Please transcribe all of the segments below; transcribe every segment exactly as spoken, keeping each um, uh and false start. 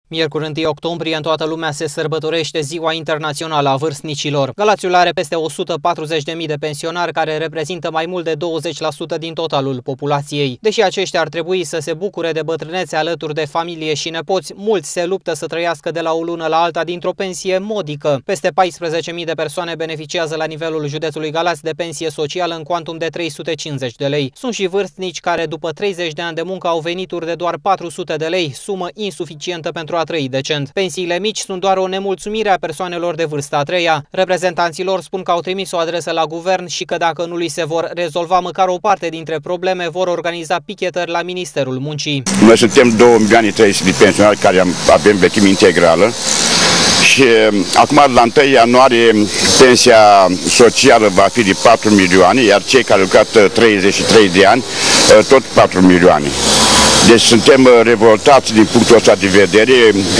Miercuri întâi octombrie, în toată lumea se sărbătorește Ziua Internațională a Vârstnicilor. Galațiul are peste o sută patruzeci de mii de pensionari, care reprezintă mai mult de douăzeci la sută din totalul populației. Deși aceștia ar trebui să se bucure de bătrânețe alături de familie și nepoți, mulți se luptă să trăiască de la o lună la alta dintr-o pensie modică. Peste paisprezece mii de persoane beneficiază la nivelul județului Galați de pensie socială în cuantum de trei sute cincizeci de lei. Sunt și vârstnici care după treizeci de ani de muncă au venituri de doar patru sute de lei, sumă insuficientă pentru a trăi decent. Pensiile mici sunt doar o nemulțumire a persoanelor de vârsta a treia. Reprezentanții lor spun că au trimis o adresă la guvern și că dacă nu li se vor rezolva măcar o parte dintre probleme, vor organiza pichetări la Ministerul Muncii. Noi suntem două milioane trei sute de pensionari care avem vechime integrală și acum la întâi ianuarie pensia socială va fi de patru milioane, iar cei care au lucrat treizeci și trei de ani tot patru milioane. Deci suntem revoltați din punctul ăsta de vedere.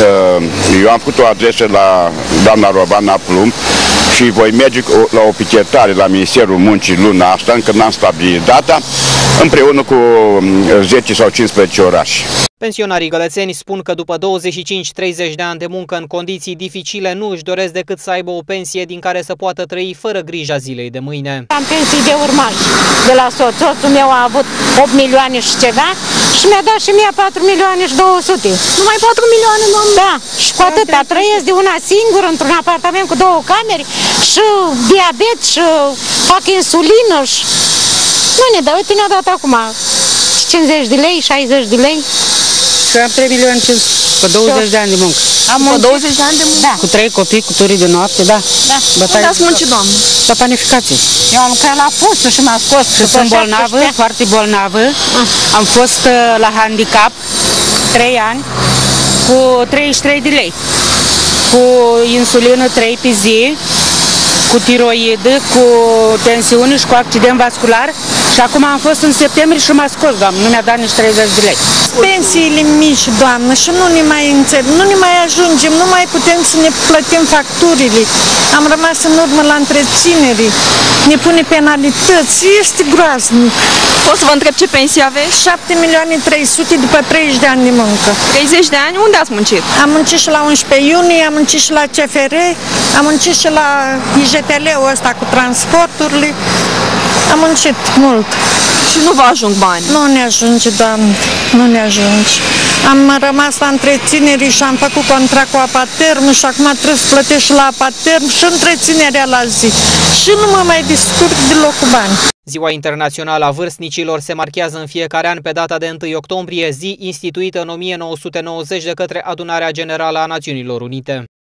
Eu am făcut o adresă la doamna Rovana Plumb și voi merge la o pichetare la Ministerul Muncii luna asta, încă n-am stabilit data, împreună cu zece sau cincisprezece orașe. Pensionarii gălățeni spun că după douăzeci și cinci treizeci de ani de muncă în condiții dificile nu își doresc decât să aibă o pensie din care să poată trăi fără grija zilei de mâine. Am pensii de urmaș de la soț. Soțul meu a avut opt milioane și ceva și mi-a dat și mie patru milioane și două sute. Numai patru milioane, doamne? Da, și cu atâta trăiesc de una singură într-un apartament cu două camere și diabet și fac insulină și... Nu ne dă, uite ne-a dat acum cincizeci de lei, șaizeci de lei. Și am trei milioane cinci sute, cu douăzeci de ani de muncă. Am cu douăzeci de ani de muncă? Da. Cu trei copii, cu turii de noapte, da. Da. Unde ați muncit, doamnă? La panificație. Eu am lucrat la Fustul și m-a scos. Și sunt bolnavă, foarte bolnavă. Ah. Am fost uh, la handicap trei ani cu treizeci și trei de lei. Cu insulină trei pe zi, cu tiroidă, cu tensiune și cu accident vascular. Și acum am fost în septembrie și m-a scos, doamnă, nu mi-a dat nici treizeci de lei. Pensiile mici, doamnă, și nu ne mai înțeleg, nu ne mai ajungem, nu mai putem să ne plătim facturile. Am rămas în urmă la întreținere, ne pune penalități, este groaznic. Pot să vă întreb ce pensie aveți? șapte milioane trei sute după treizeci de ani de muncă. treizeci de ani? Unde ați muncit? Am muncit și la unsprezece iunie, am muncit și la C F R, am muncit și la I J T L-ul ăsta cu transporturile. Am muncit mult. Și nu vă ajung bani? Nu ne ajunge, doamne, nu ne ajunge. Am rămas la întreținere și am făcut contract cu Apaterm și acum trebuie să plătesc și la Apaterm și întreținerea la zi. Și nu mă mai descurc deloc cu bani. Ziua Internațională a Vârstnicilor se marchează în fiecare an pe data de întâi octombrie, zi instituită în o mie nouă sute nouăzeci de către Adunarea Generală a Națiunilor Unite.